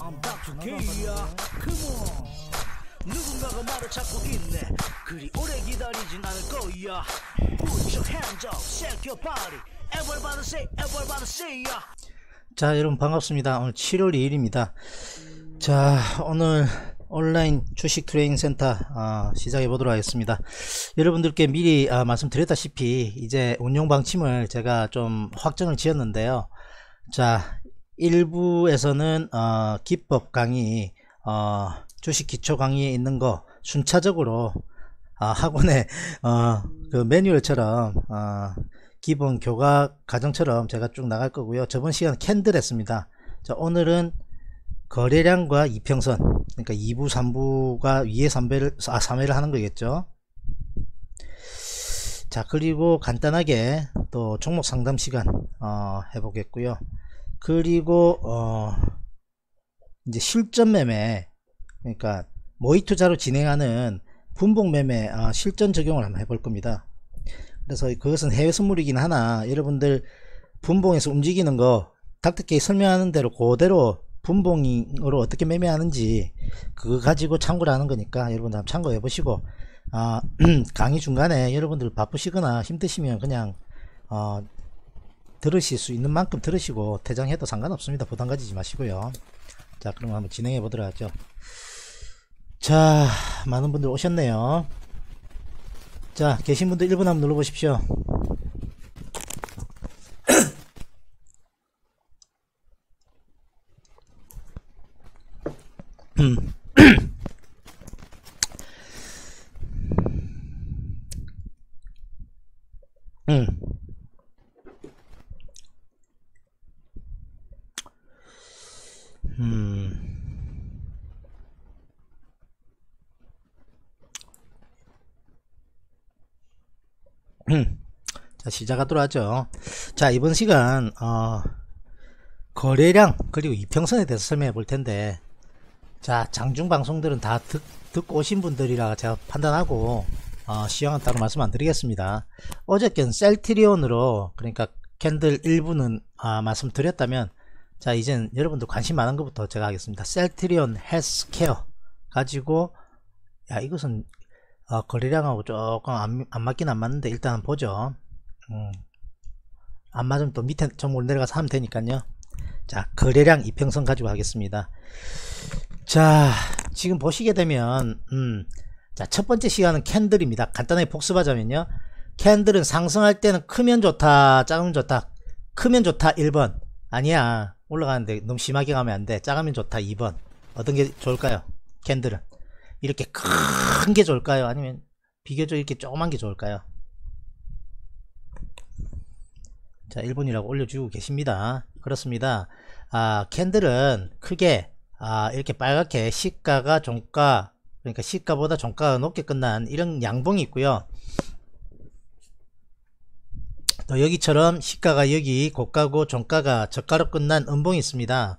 I'm Dr. K야. Come on. 누군가가 말을 찾고 있네. 그리 오래 기다리진 않을 거야. Put your hands up, shake your body. Everybody say ya. 자, 여러분 반갑습니다. 오늘 7월 2일입니다. 자, 오늘 온라인 주식 트레이닝 센터 시작해 보도록 하겠습니다. 여러분들께 미리 말씀드렸다시피 이제 운용 방침을 제가 좀 확정을 지었는데요. 자, 1부에서는 기법 강의, 주식 기초 강의에 있는 거 순차적으로 학원의 그 매뉴얼처럼 기본 교과 과정처럼 제가 쭉 나갈 거고요. 저번 시간 캔들 했습니다. 자, 오늘은 거래량과 이평선, 그러니까 2부 3부가 위에 3회를 하는 거겠죠. 자, 그리고 간단하게 또 종목 상담 시간 해보겠고요. 그리고 이제 실전 매매, 그러니까 모의 투자로 진행하는 분봉 매매 실전 적용을 한번 해볼 겁니다. 그래서 그것은 해외 선물이긴 하나 여러분들 분봉에서 움직이는 거 닥터케이 설명하는 대로 그대로 분봉으로 어떻게 매매하는지 그거 가지고 참고를 하는 거니까 여러분들 한번 참고해 보시고, 강의 중간에 여러분들 바쁘시거나 힘드시면 그냥 들으실 수 있는 만큼 들으시고 퇴장해도 상관없습니다. 부담 가지지 마시고요. 자, 그럼 한번 진행해 보도록 하죠. 자, 많은 분들 오셨네요. 자, 계신 분들 1분 한번 눌러 보십시오. 자, 시작하도록 하죠. 자, 이번 시간 거래량 그리고 이평선에 대해서 설명해 볼 텐데, 자, 장중 방송들은 다 듣고 오신 분들이라 제가 판단하고 시황은 따로 말씀 안 드리겠습니다. 어저께는 셀트리온으로, 그러니까 캔들 1부는 말씀드렸다면, 자, 이젠 여러분들 관심 많은 것부터 제가 하겠습니다. 셀트리온 헬스케어 가지고, 야, 이것은 거래량하고 조금 안 맞긴 안 맞는데 일단 한번 보죠. 안 맞으면 또 밑에 종목을 내려가서 하면 되니까요. 자, 거래량 이평선 가지고 하겠습니다. 자, 지금 보시게 되면 자, 첫 번째 시간은 캔들입니다. 간단하게 복습하자면요, 캔들은 상승할 때는 크면 좋다, 작으면 좋다. 크면 좋다 1번, 아니야 올라가는데 너무 심하게 가면 안돼, 작으면 좋다 2번. 어떤 게 좋을까요? 캔들은 이렇게 큰 게 좋을까요? 아니면 비교적 이렇게 조그만 게 좋을까요? 자, 1번이라고 올려주고 계십니다. 그렇습니다. 캔들은 크게 이렇게 빨갛게 시가가 종가, 그러니까 시가보다 종가가 높게 끝난 이런 양봉이 있고요. 또 여기처럼 시가가 여기 고가고 종가가 저가로 끝난 음봉이 있습니다.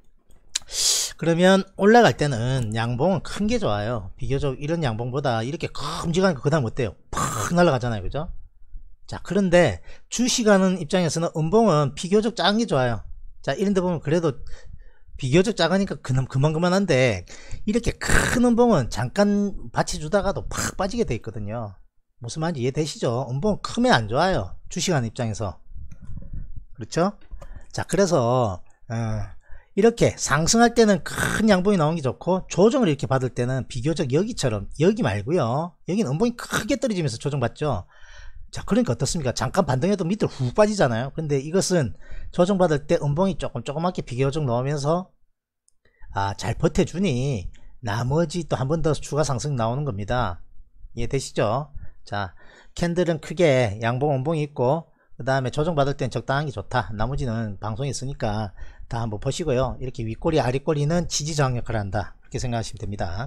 그러면 올라갈 때는 양봉은 큰 게 좋아요. 비교적 이런 양봉보다 이렇게 큼직한 거 그다음 어때요? 팍 날아가잖아요, 그죠? 자, 그런데 주식하는 입장에서는 음봉은 비교적 작은 게 좋아요. 자, 이런데 보면 그래도 비교적 작으니까 그만한데, 이렇게 큰 음봉은 잠깐 받쳐주다가도 팍 빠지게 돼 있거든요. 무슨 말인지 이해되시죠? 음봉은 크면 안 좋아요, 주식하는 입장에서. 그렇죠? 자, 그래서 이렇게 상승할 때는 큰 양봉이 나오는 게 좋고, 조정을 이렇게 받을 때는 비교적 여기처럼, 여기 말고요, 여기는 음봉이 크게 떨어지면서 조정받죠. 자, 그러니까 어떻습니까? 잠깐 반등해도 밑으로 훅 빠지잖아요. 근데 이것은 조정받을 때 음봉이 조그맣게 비교적 나오면서 잘 버텨주니 나머지 또 한 번 더 추가 상승 나오는 겁니다. 이해되시죠? 자, 캔들은 크게 양봉 음봉이 있고, 그 다음에 조정받을 땐 적당한 게 좋다. 나머지는 방송에 있으니까 다 한번 보시고요. 이렇게 윗꼬리 아랫꼬리는 지지저항 역할을 한다, 그렇게 생각하시면 됩니다.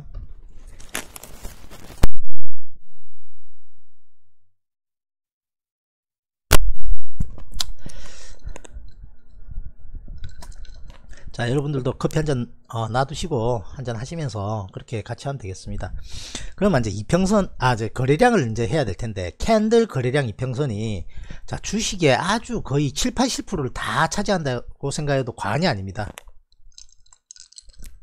자, 여러분들도 커피 한잔 놔두시고 한잔 하시면서 그렇게 같이 하면 되겠습니다. 그러면 이제 이평선, 이제 거래량을 이제 해야 될 텐데, 캔들 거래량 이평선이, 자, 주식의 아주 거의 7, 80%를 다 차지한다고 생각해도 과언이 아닙니다.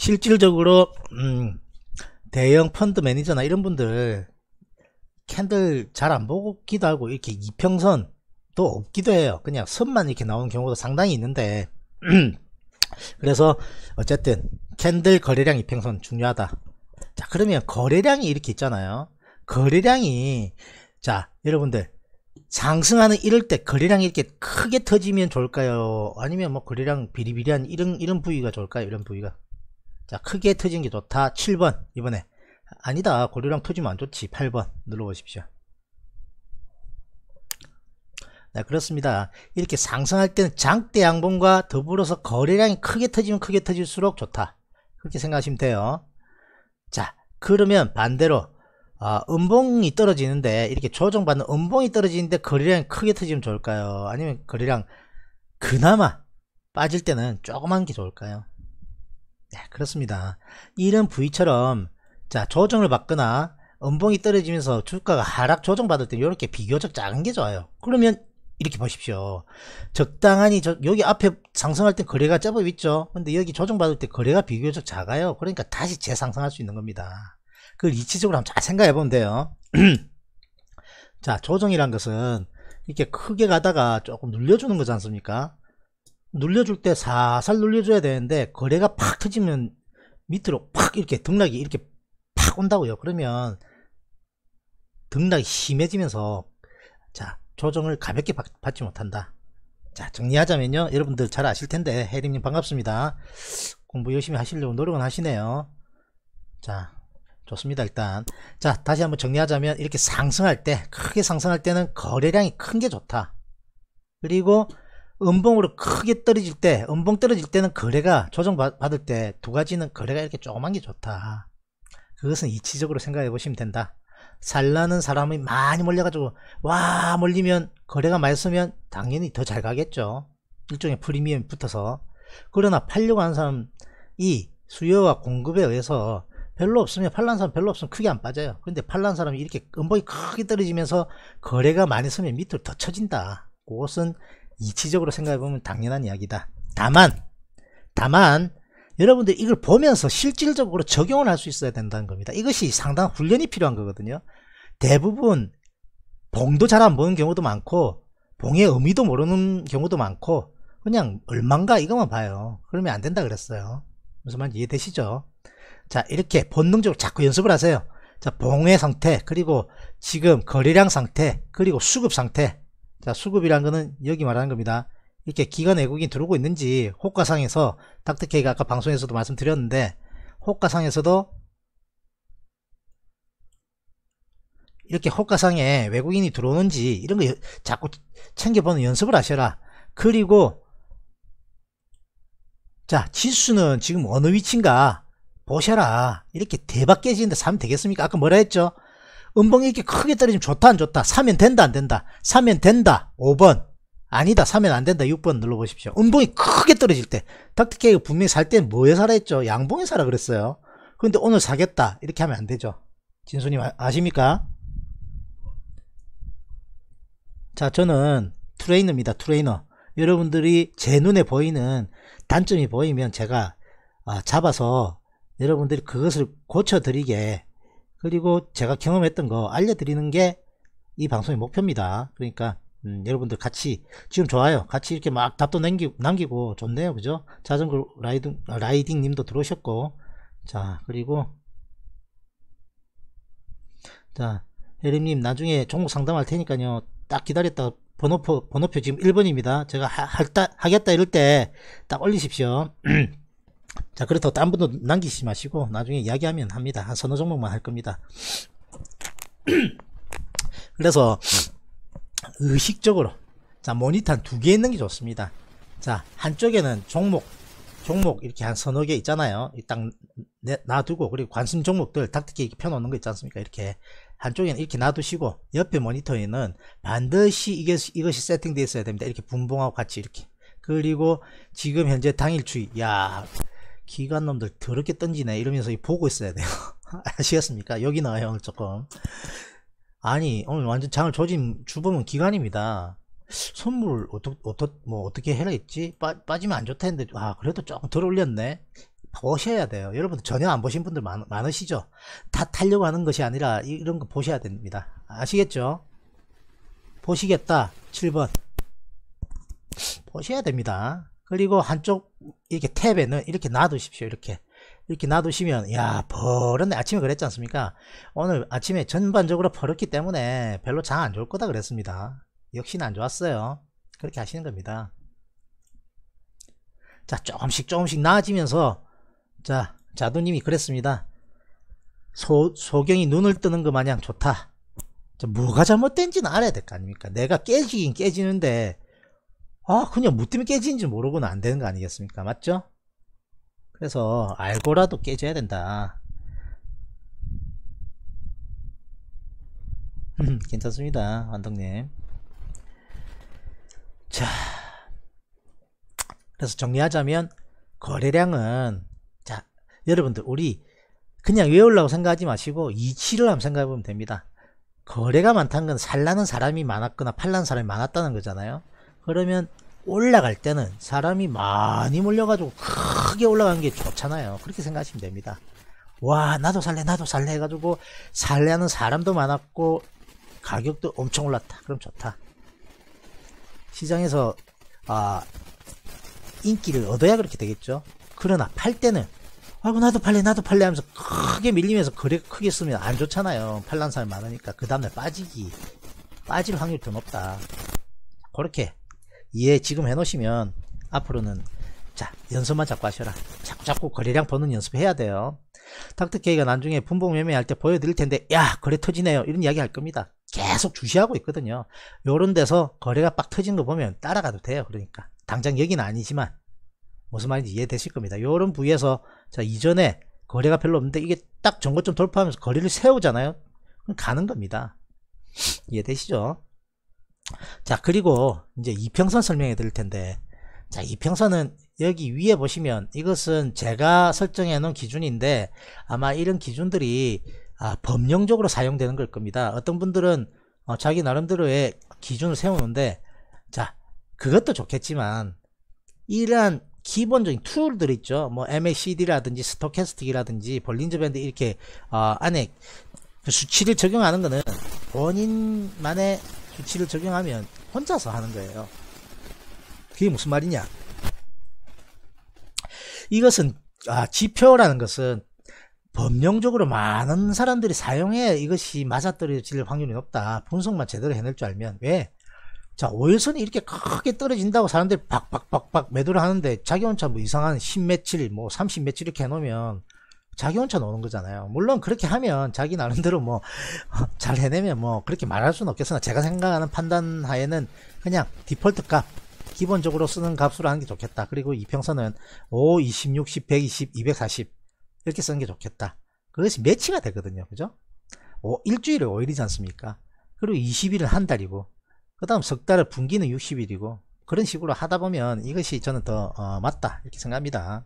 실질적으로 대형 펀드 매니저나 이런 분들 캔들 잘 안 보기도 하고 이렇게 이평선도 없기도 해요. 그냥 선만 이렇게 나오는 경우도 상당히 있는데 그래서 어쨌든 캔들 거래량 이평선 중요하다. 자, 그러면 거래량이 이렇게 있잖아요. 거래량이, 자, 여러분들 상승하는 이럴 때 거래량이 이렇게 크게 터지면 좋을까요? 아니면 뭐 거래량 비리비리한 이런 부위가 좋을까요? 이런 부위가. 자, 크게 터진 게 좋다. 7번 이번에. 아니다, 거래량 터지면 안 좋지. 8번 눌러보십시오. 네, 그렇습니다. 이렇게 상승할 때는 장대 양봉과 더불어서 거래량이 크게 터지면 크게 터질수록 좋다. 그렇게 생각하시면 돼요. 자, 그러면 반대로 음봉이 떨어지는데, 이렇게 조정받는 음봉이 떨어지는데 거래량이 크게 터지면 좋을까요? 아니면 거래량 그나마 빠질 때는 조그만 게 좋을까요? 네, 그렇습니다. 이런 부위처럼, 자, 조정을 받거나 음봉이 떨어지면서 주가가 하락 조정받을 때 이렇게 비교적 작은 게 좋아요. 그러면 이렇게 보십시오. 적당하니 여기 앞에 상승할 때 거래가 제법 있죠. 근데 여기 조정받을 때 거래가 비교적 작아요. 그러니까 다시 재상승할 수 있는 겁니다. 그걸 이치적으로 한번 잘 생각해 보면 돼요. 자, 조정이란 것은 이렇게 크게 가다가 조금 눌려주는 거지 않습니까? 눌려줄 때 살살 눌려줘야 되는데 거래가 팍 터지면 밑으로 팍 이렇게 등락이 이렇게 팍 온다고요. 그러면 등락이 심해지면서, 자, 조정을 가볍게 받지 못한다. 자, 정리하자면요, 여러분들 잘 아실 텐데, 혜림님 반갑습니다. 공부 열심히 하시려고 노력은 하시네요. 자, 좋습니다. 일단 자, 다시 한번 정리하자면, 이렇게 상승할 때, 크게 상승할 때는 거래량이 큰 게 좋다. 그리고 음봉으로 크게 떨어질 때, 음봉 떨어질 때는 거래가 조정받을 때 두 가지는 거래가 이렇게 조그만 게 좋다. 그것은 이치적으로 생각해 보시면 된다. 살라는 사람이 많이 몰려가지고 와 몰리면 거래가 많이 쓰면 당연히 더 잘 가겠죠. 일종의 프리미엄이 붙어서. 그러나 팔려고 하는 사람이 수요와 공급에 의해서 별로 없으면, 팔라는 사람 별로 없으면 크게 안 빠져요. 근데 팔라는 사람이 이렇게 음봉이 크게 떨어지면서 거래가 많이 쓰면 밑으로 더 쳐진다. 그것은 이치적으로 생각해보면 당연한 이야기다. 다만 여러분들 이걸 보면서 실질적으로 적용을 할 수 있어야 된다는 겁니다. 이것이 상당한 훈련이 필요한 거거든요. 대부분 봉도 잘 안 보는 경우도 많고, 봉의 의미도 모르는 경우도 많고, 그냥 얼만가 이것만 봐요. 그러면 안 된다 그랬어요. 무슨 말인지 이해되시죠? 자, 이렇게 본능적으로 자꾸 연습을 하세요. 자, 봉의 상태, 그리고 지금 거래량 상태, 그리고 수급 상태. 자, 수급이란 거는 여기 말하는 겁니다. 이렇게 기관 외국인 들어오고 있는지, 호가상에서 닥터케이가 아까 방송에서도 말씀드렸는데, 호가상에서도 이렇게 호가상에 외국인이 들어오는지 이런 거 자꾸 챙겨보는 연습을 하셔라. 그리고 자, 지수는 지금 어느 위치인가 보셔라. 이렇게 대박 깨지는데 사면 되겠습니까? 아까 뭐라 했죠? 음봉이 이렇게 크게 떨어지면 좋다 안 좋다? 사면 된다 안 된다? 사면 된다 5번, 아니다 사면 안 된다 6번 눌러보십시오. 음봉이 크게 떨어질 때, 닥터케이가 분명히 살 때는 뭐에 사라 했죠? 양봉에 사라 그랬어요. 근데 오늘 사겠다 이렇게 하면 안 되죠. 진수님 아십니까? 자, 저는 트레이너입니다. 트레이너. 여러분들이 제 눈에 보이는 단점이 보이면 제가 잡아서 여러분들이 그것을 고쳐드리게, 그리고 제가 경험했던 거 알려드리는 게 이 방송의 목표입니다. 그러니까 여러분들 같이, 지금 좋아요, 같이 이렇게 막 답도 남기고 좋네요. 그죠? 자전거 라이딩 님도 들어오셨고, 자, 그리고 자, 혜림님 나중에 종목 상담할 테니까요 딱 기다렸다. 번호표 지금 1번입니다. 제가 하겠다 이럴 때 딱 올리십시오. 자, 그렇다고 딴 분도 남기시지 마시고 나중에 이야기하면 합니다. 한 서너 종목만 할 겁니다. 그래서 의식적으로, 자, 모니터 한 2개 있는 게 좋습니다. 자, 한쪽에는 종목 이렇게 한 서너 개 있잖아요. 딱 놔두고, 그리고 관심 종목들 닥터케이 이렇게 펴놓는 거 있지 않습니까? 이렇게 한쪽에는 이렇게 놔두시고, 옆에 모니터에는 반드시 이것이 세팅되어 있어야 됩니다. 이렇게 분봉하고 같이 이렇게. 그리고 지금 현재 당일 추이, 야, 기관놈들 더럽게 던지네 이러면서 보고 있어야 돼요. 아시겠습니까? 여기 나와요. 오늘 조금, 아니 오늘 완전 장을 조진 주범은 기관입니다. 선물 어떻게 해라 했지? 빠지면 안 좋다 했는데, 그래도 조금 덜 올렸네. 보셔야 돼요. 여러분들 전혀 안 보신 분들 많으시죠? 다 타려고 하는 것이 아니라 이런 거 보셔야 됩니다. 아시겠죠? 보시겠다. 7번. 보셔야 됩니다. 그리고 한쪽 이렇게 탭에는 이렇게 놔두십시오. 이렇게 놔두시면, 야, 버렸네. 아침에 그랬지 않습니까? 오늘 아침에 전반적으로 버렸기 때문에 별로 장 안 좋을 거다 그랬습니다. 역시나 안 좋았어요. 그렇게 하시는 겁니다. 자, 조금씩 나아지면서, 자, 자두님이 그랬습니다. 소경이 눈을 뜨는 것 마냥 좋다. 자, 뭐가 잘못된지는 알아야 될 거 아닙니까? 내가 깨지긴 깨지는데, 그냥 뭐 때문에 깨지는지 모르고는 안 되는 거 아니겠습니까? 맞죠? 그래서 알고라도 깨져야 된다. 괜찮습니다, 완덕님. 자, 그래서 정리하자면 거래량은, 자, 여러분들 우리 그냥 외우려고 생각하지 마시고 이치를 한번 생각해 보면 됩니다. 거래가 많다는 건 살라는 사람이 많았거나 팔라는 사람이 많았다는 거잖아요. 그러면 올라갈 때는 사람이 많이 몰려가지고 크게 올라간 게 좋잖아요. 그렇게 생각하시면 됩니다. 와, 나도 살래 해가지고 살래하는 사람도 많았고 가격도 엄청 올랐다. 그럼 좋다. 시장에서 인기를 얻어야 그렇게 되겠죠. 그러나 팔 때는 아이고 나도 팔래 하면서 크게 밀리면서 거래 크게 쓰면 안 좋잖아요. 팔란 사람이 많으니까 그 다음날 빠질 확률이 더 높다. 그렇게 이해 지금 해놓으시면 앞으로는, 자, 연습만 자꾸 하셔라. 자꾸 거래량 보는 연습해야 돼요. 닥터케이가 나중에 분봉 매매할 때 보여드릴 텐데, 야, 거래 터지네요, 이런 이야기 할 겁니다. 계속 주시하고 있거든요. 요런 데서 거래가 빡 터지는 거 보면 따라가도 돼요. 그러니까 당장 여기는 아니지만 무슨 말인지 이해되실 겁니다. 요런 부위에서, 자, 이전에 거래가 별로 없는데 이게 딱 전고점 돌파하면서 거래를 세우잖아요. 그럼 가는 겁니다. 이해되시죠? 자, 그리고 이제 이평선 설명해 드릴 텐데, 자, 이평선은 여기 위에 보시면 이것은 제가 설정해 놓은 기준인데 아마 이런 기준들이 법령적으로 사용되는 걸 겁니다. 어떤 분들은 자기 나름대로의 기준을 세우는데, 자, 그것도 좋겠지만 이러한 기본적인 툴들 있죠. 뭐 MACD라든지 스토캐스틱이라든지 볼린저 밴드 이렇게 안에 그 수치를 적용하는 거는 본인만의 수치를 적용하면 혼자서 하는 거예요. 그게 무슨 말이냐? 이것은 지표라는 것은 법령적으로 많은 사람들이 사용해 이것이 맞아떨어질 확률이 높다. 분석만 제대로 해낼 줄 알면. 왜? 자, 5일선이 이렇게 크게 떨어진다고 사람들이 박박박박 매도를 하는데 자기 혼자 뭐 이상한 10며칠 뭐 30며칠 이렇게 해놓으면 자기 혼자 노는 거잖아요. 물론 그렇게 하면 자기 나름대로 뭐 잘 해내면 뭐 그렇게 말할 수는 없겠으나, 제가 생각하는 판단 하에는 그냥 디폴트 값, 기본적으로 쓰는 값으로 하는 게 좋겠다. 그리고 이평선은 5, 20, 60, 120, 240 이렇게 쓰는 게 좋겠다. 그것이 매치가 되거든요. 그죠? 일주일에 5일이지 않습니까? 그리고 20일은 한 달이고, 그 다음 석 달을 분기는 60일이고, 그런 식으로 하다 보면 이것이 저는 더 맞다 이렇게 생각합니다.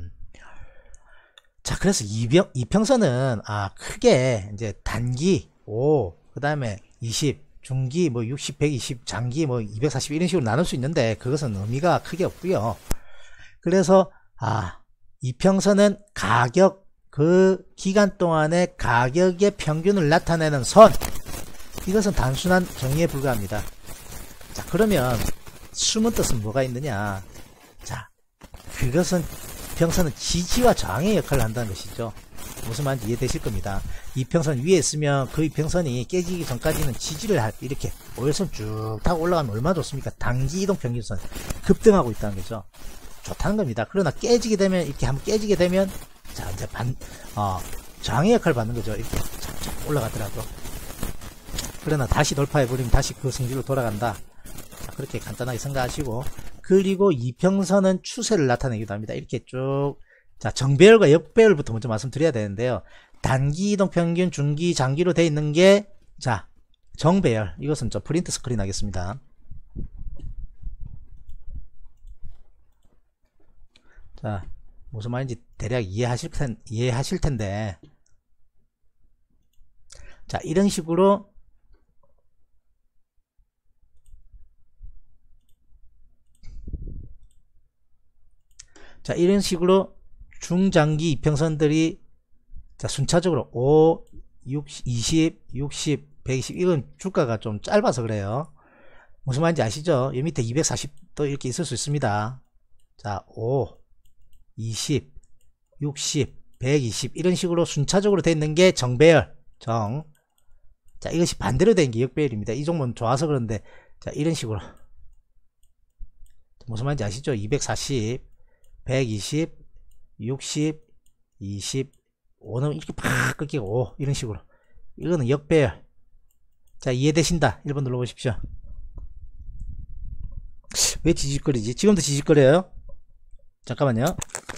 자, 그래서 이평선은 크게 이제 단기 5, 그 다음에 20, 중기 뭐 60, 120, 장기 뭐 240 이런 식으로 나눌 수 있는데 그것은 의미가 크게 없고요. 그래서 이평선은 가격, 그 기간 동안의 가격의 평균을 나타내는 선, 이것은 단순한 정의에 불과합니다. 자, 그러면 숨은 뜻은 뭐가 있느냐? 자, 그것은 이평선은 지지와 저항의 역할을 한다는 것이죠. 무슨 말인지 이해되실 겁니다. 이평선 위에 있으면 그 이평선이 깨지기 전까지는 지지를 이렇게 5일선 쭉 타고 올라가면 얼마나 좋습니까? 단기 이동 평균선 급등하고 있다는 거죠. 좋다는 겁니다. 그러나 깨지게 되면, 이렇게 한번 깨지게 되면, 자, 이제 저항의 역할을 받는 거죠. 이렇게 착착 올라가더라도. 그러나 다시 돌파해버리면 다시 그 성질로 돌아간다. 자, 그렇게 간단하게 생각하시고, 그리고 이평선은 추세를 나타내기도 합니다. 이렇게 쭉, 자, 정배열과 역배열부터 먼저 말씀드려야 되는데요. 단기 이동 평균, 중기, 장기로 되어 있는 게, 자, 정배열. 이것은 좀 프린트 스크린 하겠습니다. 자, 무슨 말인지 대략 이해하실 텐데, 자, 이런 식으로 중장기 이평선들이 자 순차적으로 5, 60, 20, 60, 120 이건 주가가 좀 짧아서 그래요. 무슨 말인지 아시죠? 이 밑에 240도 이렇게 있을 수 있습니다. 자 5, 20, 60, 120 이런 식으로 순차적으로 되어 있는 게 정배열 자 이것이 반대로 된 게 역배열입니다. 이 종목은 좋아서 그런데 자 이런 식으로 무슨 말인지 아시죠? 240, 120, 60, 20, 5는 이렇게 팍 끊기고 5 이런 식으로 이거는 역배열. 자 이해되신다 1번 눌러보십시오. 왜 지직거리지? 지금도 지직거려요? 잠깐만요.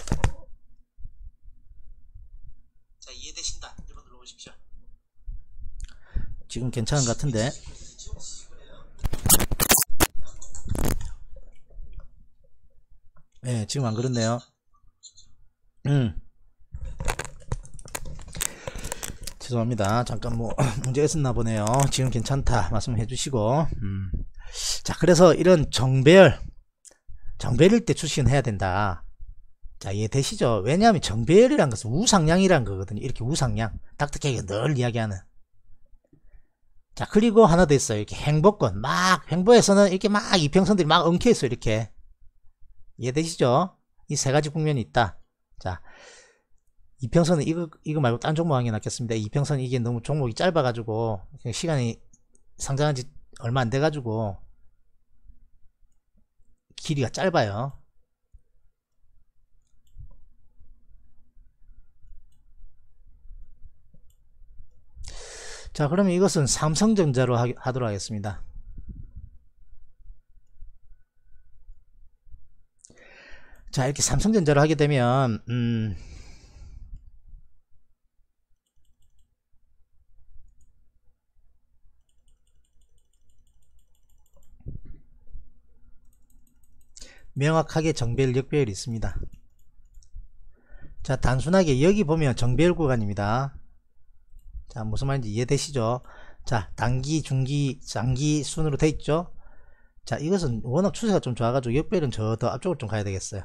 자 이해되신다 1번 눌러보십시오. 지금 괜찮은 것 같은데. 네, 지금 안 그렇네요. 죄송합니다. 잠깐 뭐 문제가 있었나 보네요. 지금 괜찮다 말씀해 주시고. 자 그래서 이런 정배열일 때 주식은 해야 된다. 자 이해되시죠? 왜냐하면 정배열이란 것은 우상향이란 거거든요. 이렇게 우상향 닥터케이가 늘 이야기하는. 자 그리고 하나 더 있어요. 이렇게 행보권 막 행보에서는 이렇게 막 이평선들이 막 엉켜있어요. 이렇게 이해되시죠? 이 세 가지 국면이 있다. 자 이평선은 이거 말고 딴 종목 하게 놨겠습니다. 이평선 이게 너무 종목이 짧아가지고 시간이 상장한 지 얼마 안 돼가지고 길이가 짧아요. 자 그러면 이것은 삼성전자로 하도록 하겠습니다. 자 이렇게 삼성전자로 하게 되면 명확하게 정배열 역배열이 있습니다. 자 단순하게 여기 보면 정배열 구간입니다. 자 무슨 말인지 이해되시죠? 자 단기 중기 장기 순으로 돼 있죠. 자 이것은 워낙 추세가 좀 좋아가지고 역배열은 저 더 앞쪽으로 좀 가야 되겠어요.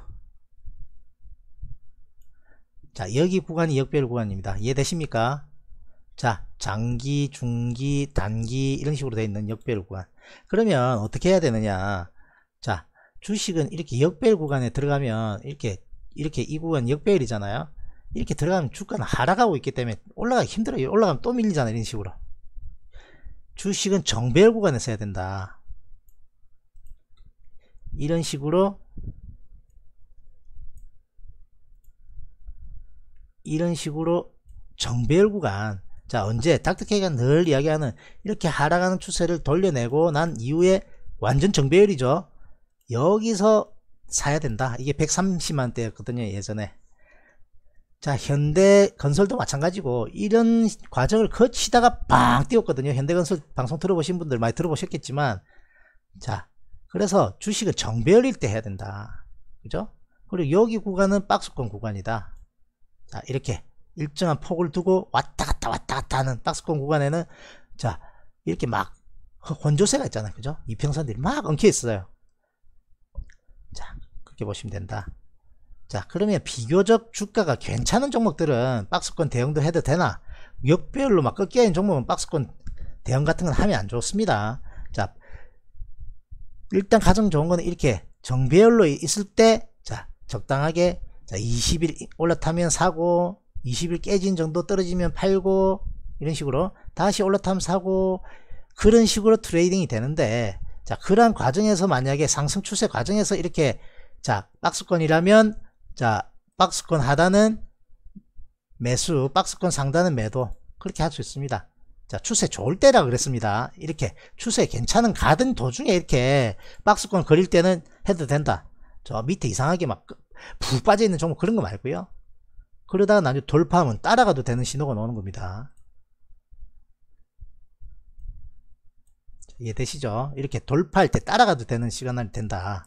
자 여기 구간이 역배열 구간입니다. 이해되십니까? 자 장기 중기 단기 이런 식으로 되어 있는 역배열 구간. 그러면 어떻게 해야 되느냐. 자 주식은 이렇게 역배열 구간에 들어가면 이렇게 이 구간 역배열이잖아요. 이렇게 들어가면 주가는 하락하고 있기 때문에 올라가기 힘들어요. 올라가면 또 밀리잖아요. 이런 식으로. 주식은 정배열 구간에서 해야 된다. 이런 식으로 정배열 구간. 자 언제 닥터케이가 늘 이야기하는 이렇게 하락하는 추세를 돌려내고 난 이후에 완전 정배열이죠. 여기서 사야 된다. 이게 130만대였거든요 예전에. 자 현대건설도 마찬가지고 이런 과정을 거치다가 빵 뛰었거든요. 현대건설 방송 들어보신 분들 많이 들어보셨겠지만 자 그래서 주식은 정배열일 때 해야 된다. 그죠? 그리고 여기 구간은 박스권 구간이다. 자 이렇게 일정한 폭을 두고 왔다갔다 하는 박스권 구간에는 자 이렇게 막 혼조세가 있잖아요. 그죠? 이평선들이 막 엉켜 있어요. 자 그렇게 보시면 된다. 자 그러면 비교적 주가가 괜찮은 종목들은 박스권 대응도 해도 되나, 역배열로 막 꺾여 있는 종목은 박스권 대응 같은 건 하면 안 좋습니다. 자 일단 가장 좋은 거는 이렇게 정배열로 있을 때 자 적당하게 자 20일 올라타면 사고 20일 깨진 정도 떨어지면 팔고 이런 식으로 다시 올라타면 사고 그런 식으로 트레이딩이 되는데, 자 그러한 과정에서 만약에 상승 추세 과정에서 이렇게 자 박스권이라면 자 박스권 하단은 매수, 박스권 상단은 매도, 그렇게 할 수 있습니다. 자 추세 좋을 때라 그랬습니다. 이렇게 추세 괜찮은 가던 도중에 이렇게 박스권 그릴 때는 해도 된다. 저 밑에 이상하게 막 푹 빠져 있는 종목 그런 거 말고요. 그러다가 나중에 돌파하면 따라가도 되는 신호가 나오는 겁니다. 이해되시죠? 이렇게 돌파할 때 따라가도 되는 시간이 된다.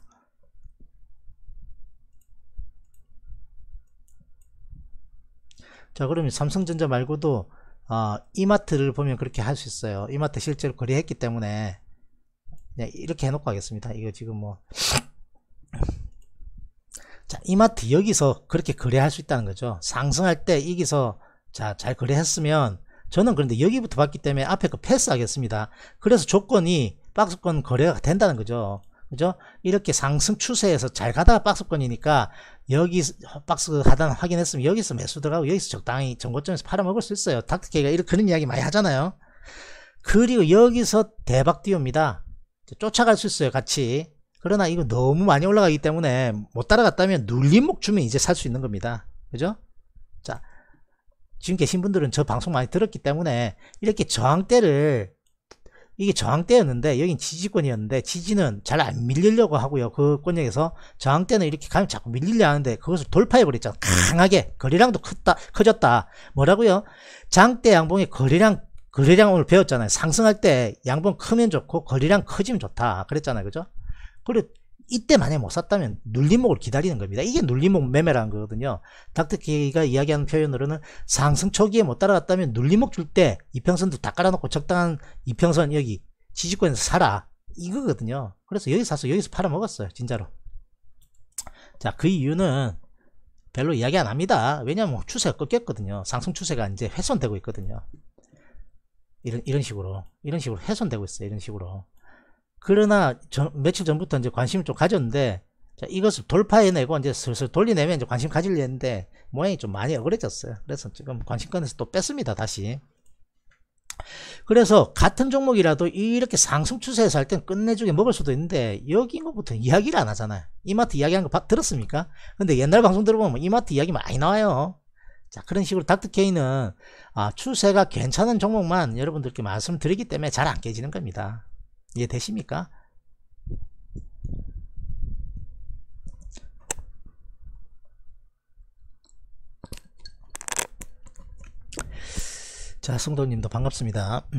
자 그러면 삼성전자 말고도 이마트를 보면 그렇게 할 수 있어요. 이마트 실제로 거래했기 때문에 그냥 이렇게 해놓고 하겠습니다. 이거 지금 뭐 자, 이마트 여기서 그렇게 거래할 수 있다는 거죠. 상승할 때 여기서 자, 잘 거래했으면 저는 그런데 여기부터 봤기 때문에 앞에 거 패스하겠습니다. 그래서 조건이 박스권 거래가 된다는 거죠. 그죠? 이렇게 상승 추세에서 잘 가다가 박스권이니까 여기 박스 하단 확인했으면 여기서 매수 들어가고 여기서 적당히 정고점에서 팔아먹을 수 있어요. 닥터케이가 이런 그런 이야기 많이 하잖아요. 그리고 여기서 대박 띄웁니다. 쫓아갈 수 있어요, 같이. 그러나 이거 너무 많이 올라가기 때문에 못 따라갔다면 눌림목 주면 이제 살 수 있는 겁니다. 그죠? 자, 지금 계신 분들은 저 방송 많이 들었기 때문에 이렇게 저항대를, 이게 저항대였는데 여긴 지지권이었는데 지지는 잘 안 밀리려고 하고요. 그 권역에서 저항대는 이렇게 가면 자꾸 밀리려 하는데 그것을 돌파해 버렸잖아. 강하게 거래량도 커졌다. 뭐라고요? 장대 양봉의 거래량 오늘 배웠잖아요. 상승할 때 양봉 크면 좋고 거래량 커지면 좋다 그랬잖아요. 그죠? 그리고 이때 만약에 못 샀다면 눌림목을 기다리는 겁니다. 이게 눌림목 매매라는 거거든요. 닥터케이가 이야기하는 표현으로는 상승 초기에 못 따라갔다면 눌림목 줄 때 이평선도 다 깔아놓고 적당한 이평선 여기 지지권에서 사라 이거거든요. 그래서 여기 사서 여기서 팔아먹었어요. 진짜로. 자, 그 이유는 별로 이야기 안 합니다. 왜냐면 추세가 꺾였거든요. 상승 추세가 이제 훼손되고 있거든요. 이런 식으로 훼손되고 있어요. 이런 식으로. 그러나 며칠 전부터 이제 관심을 좀 가졌는데, 자, 이것을 돌파해내고 이제 슬슬 돌리내면 이제 관심 가지려 했는데 모양이 좀 많이 억울해졌어요. 그래서 지금 관심권에서 또 뺐습니다. 다시. 그래서 같은 종목이라도 이렇게 상승 추세에서 할 땐 끝내주게 먹을 수도 있는데 여기 것부터 이야기를 안 하잖아요. 이마트 이야기한 거 들었습니까? 근데 옛날 방송 들어보면 이마트 이야기 많이 나와요. 자, 그런 식으로 닥터케이는 추세가 괜찮은 종목만 여러분들께 말씀드리기 때문에 잘 안 깨지는 겁니다. 이해되십니까? 자, 승도님도 반갑습니다.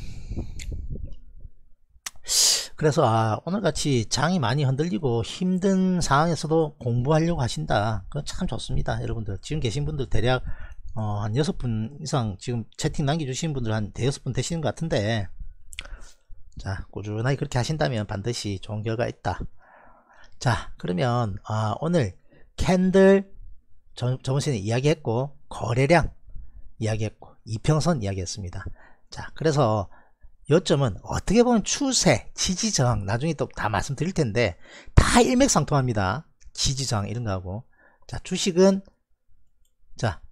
그래서 오늘같이 장이 많이 흔들리고 힘든 상황에서도 공부하려고 하신다. 그건 참 좋습니다. 여러분들 지금 계신 분들 대략 한 6분 이상 지금 채팅 남겨주신 분들 한 5분 되시는 것 같은데, 자, 꾸준하게 그렇게 하신다면 반드시 좋은 결과 있다. 자, 그러면 오늘 캔들 저번 시간에 이야기했고 거래량 이야기했고 이평선 이야기했습니다. 자, 그래서 요점은 어떻게 보면 추세, 지지저항 나중에 또 다 말씀드릴 텐데 다 일맥상통합니다. 지지저항 이런 거하고. 자, 주식은 자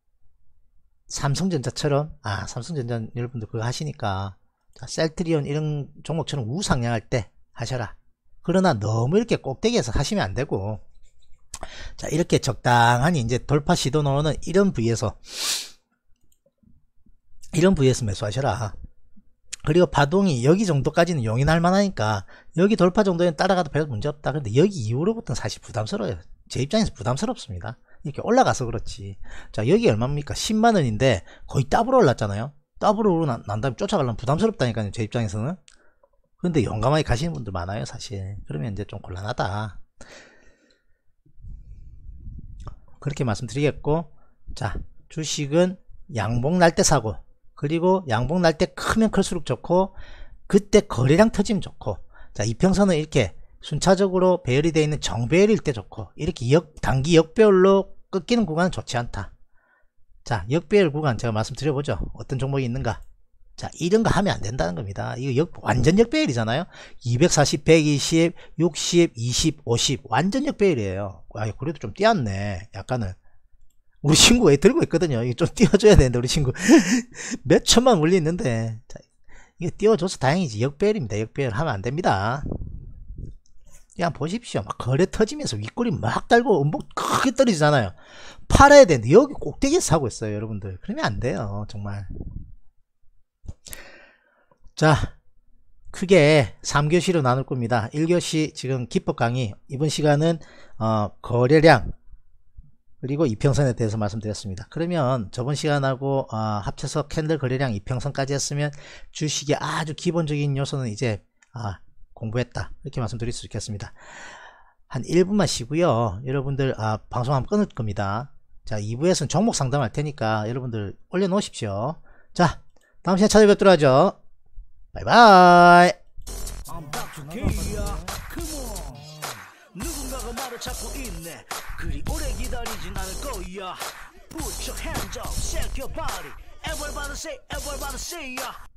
삼성전자처럼 삼성전자 여러분들 그거 하시니까 자, 셀트리온 이런 종목처럼 우상향할 때 하셔라. 그러나 너무 이렇게 꼭대기에서 하시면 안 되고, 자, 이렇게 적당하니 이제 돌파 시도 나오는 이런 부위에서 매수하셔라. 그리고 파동이 여기 정도까지는 용인할 만하니까 여기 돌파 정도는 따라가도 별 문제 없다. 근데 여기 이후로부터는 사실 부담스러워요. 제 입장에서 부담스럽습니다. 이렇게 올라가서 그렇지. 자, 여기 얼마입니까? 10만원인데 거의 더블 올랐잖아요. 더블로 난 다음에 쫓아가려면 부담스럽다니까요. 제 입장에서는. 근데 용감하게 가시는 분들 많아요. 사실. 그러면 이제 좀 곤란하다. 그렇게 말씀드리겠고, 자, 주식은 양봉 날 때 사고, 그리고 양봉 날 때 크면 클수록 좋고, 그때 거래량 터지면 좋고, 자, 이평선은 이렇게 순차적으로 배열이 되어 있는 정배열일 때 좋고, 이렇게 단기 역배열로 꺾이는 구간은 좋지 않다. 자, 역배열 구간 제가 말씀드려보죠. 어떤 종목이 있는가. 자, 이런 거 하면 안 된다는 겁니다. 이거 완전 역배열이잖아요. 240, 120, 60, 20, 50 완전 역배열이에요. 그래도 좀 띄었네. 약간은. 우리 친구 왜 들고 있거든요. 이거 좀 띄워줘야 되는데 우리 친구 몇 천만 물리 있는데. 자, 이거 띄워줘서 다행이지. 역배열입니다. 역배열 하면 안 됩니다. 그냥 보십시오. 막 거래 터지면서 윗꼬리 막 달고 음봉 크게 떨어지잖아요. 팔아야 되는데 여기 꼭대기에서 사고 있어요. 여러분들. 그러면 안 돼요. 정말. 자, 크게 3교시로 나눌 겁니다. 1교시 지금 기법 강의, 이번 시간은 거래량 그리고 이평선에 대해서 말씀드렸습니다. 그러면 저번 시간하고 합쳐서 캔들 거래량 이평선까지 했으면 주식의 아주 기본적인 요소는 이제 공부했다, 이렇게 말씀드릴 수 있겠습니다. 한 1분만 쉬고요. 여러분들 방송 한번 끊을 겁니다. 자, 2부에서는 종목 상담할 테니까 여러분들 올려놓으십시오. 자, 다음 시간에 찾아뵙도록 하죠. 바이바이. 누군가가 말을 말을 찾고 있네. 그리 오래 기다리진 않을 거야. Put your hands up, shake your body. Everybody say, everybody say, yeah.